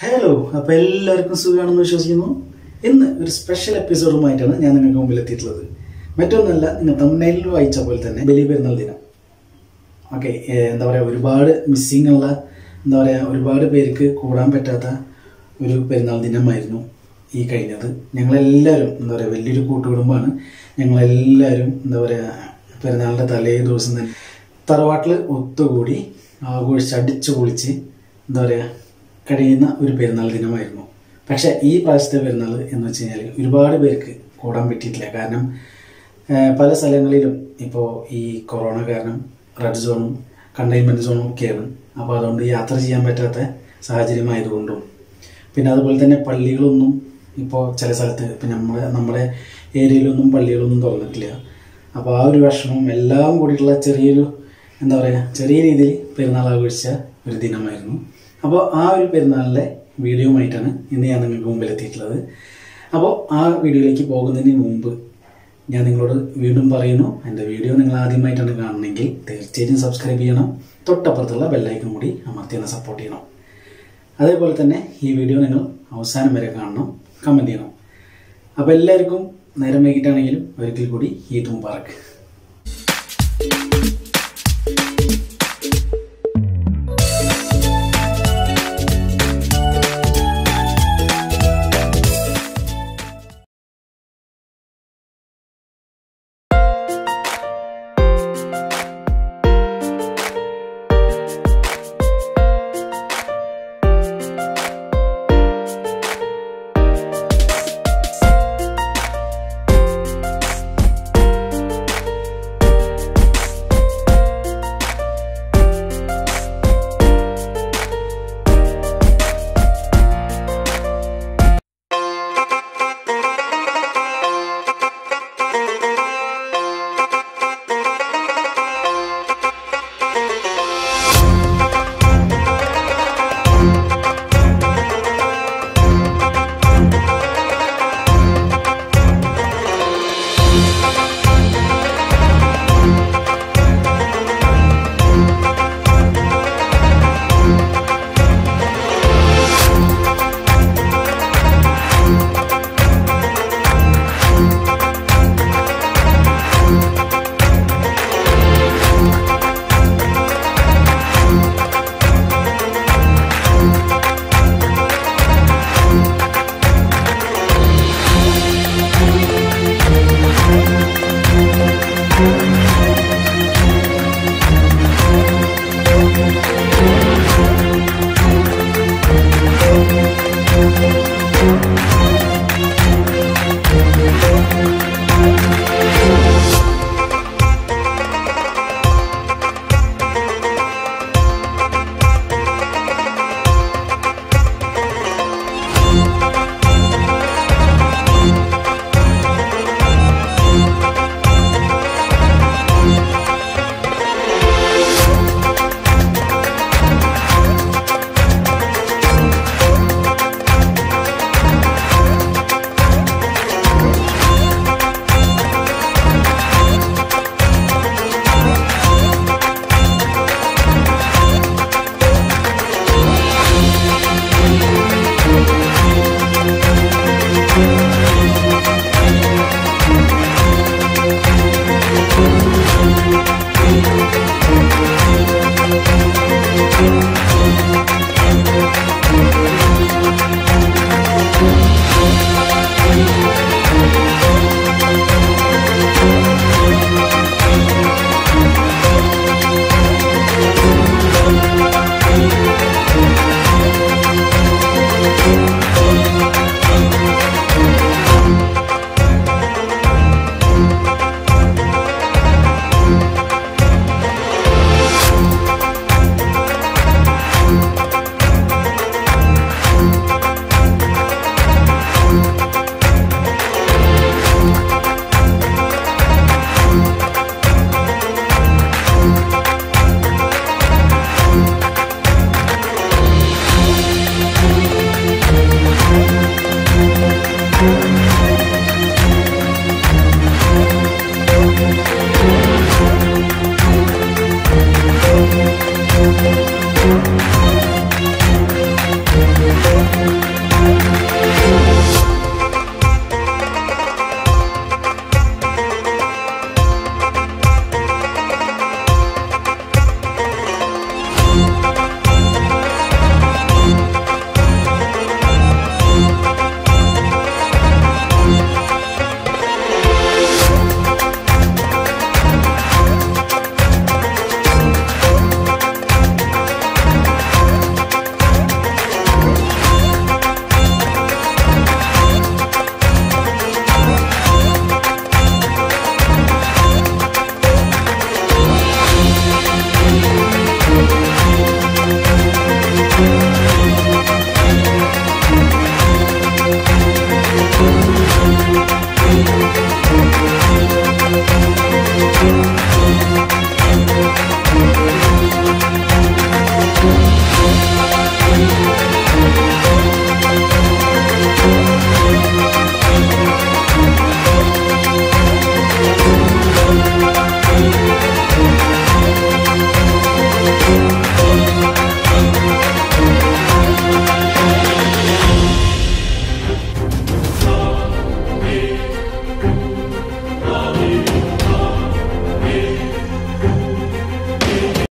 Hello, അപ്പോൾ എല്ലാവർക്കും സുഖമാണെന്ന് വിശ്വസിക്കുന്നു. ഇന്ന് ഒരു സ്പെഷ്യൽ എപ്പിസോഡുമായിട്ടാണ് ഞാൻ നിങ്ങൾക്ക് മുമ്പിൽ എത്തിയിട്ടുള്ളത്. മറ്റൊന്നല്ല, നിങ്ങൾ തമ്മിൽ വായിച്ച പോലെ തന്നെ ബലി പെരുന്നാൾ ദിനം. ഓക്കെ, എന്താ പറയുക, ഒരുപാട് മിസ്സിങ് ഉള്ള, എന്താ പറയുക, ഒരുപാട് പേർക്ക് കൂടാൻ പറ്റാത്ത ഒരു പെരുന്നാൾ ദിനമായിരുന്നു ഈ കഴിഞ്ഞത്. ഞങ്ങളെല്ലാവരും എന്താ പറയുക, വലിയൊരു കൂട്ടുകുടുംബമാണ്. ഞങ്ങളെല്ലാവരും എന്താ പറയുക, പെരുന്നാളിൻ്റെ തലേ ദിവസം തന്നെ തറവാട്ടിൽ ഒത്തുകൂടി ആഘോഷിച്ച് അടിച്ചു പൊളിച്ച് എന്താ പറയുക കഴിയുന്ന ഒരു പെരുന്നാൾ ദിനമായിരുന്നു. പക്ഷേ ഈ പ്രാവശ്യത്തെ പെരുന്നാൾ എന്ന് വെച്ച് കഴിഞ്ഞാൽ ഒരുപാട് പേർക്ക് കൂടാൻ പറ്റിയിട്ടില്ല. കാരണം പല സ്ഥലങ്ങളിലും ഇപ്പോൾ ഈ കൊറോണ കാരണം റെഡ് സോണും കണ്ടെയ്ൻമെൻറ്റ് സോണും ഒക്കെയാണ്. അപ്പോൾ അതുകൊണ്ട് യാത്ര ചെയ്യാൻ പറ്റാത്ത സാഹചര്യമായതുകൊണ്ടും, പിന്നെ അതുപോലെ തന്നെ പള്ളികളൊന്നും ഇപ്പോൾ ചില സ്ഥലത്ത് ഇപ്പം നമ്മുടെ ഏരിയയിലൊന്നും പള്ളികളൊന്നും തുറന്നിട്ടില്ല. അപ്പോൾ ആ ഒരു വിഷമവും എല്ലാം കൂടിയിട്ടുള്ള ചെറിയൊരു എന്താ പറയുക, ചെറിയ രീതിയിൽ പെരുന്നാൾ ആഘോഷിച്ച ഒരു ദിനമായിരുന്നു. അപ്പോൾ ആ ഒരു പെരുന്നാളിലെ വീഡിയോയുമായിട്ടാണ് ഇന്ന് ഞാൻ നിങ്ങൾക്ക് മുമ്പിൽ എത്തിയിട്ടുള്ളത്. അപ്പോൾ ആ വീഡിയോയിലേക്ക് പോകുന്നതിന് മുമ്പ് ഞാൻ നിങ്ങളോട് വീണ്ടും പറയുന്നു, എൻ്റെ വീഡിയോ നിങ്ങൾ ആദ്യമായിട്ടാണ് കാണണമെങ്കിൽ തീർച്ചയായിട്ടും സബ്സ്ക്രൈബ് ചെയ്യണം. തൊട്ടപ്പുറത്തുള്ള ബെല്ലൈക്കൺ കൂടി അമർത്തി ഒന്ന് സപ്പോർട്ട് ചെയ്യണം. അതേപോലെ തന്നെ ഈ വീഡിയോ നിങ്ങൾ അവസാനം വരെ കാണണം, കമൻറ്റ് ചെയ്യണം. അപ്പോൾ എല്ലാവർക്കും നേരം വൈകിട്ടാണെങ്കിലും ഒരിക്കൽ കൂടി ഈദ് മുബാറക്ക്.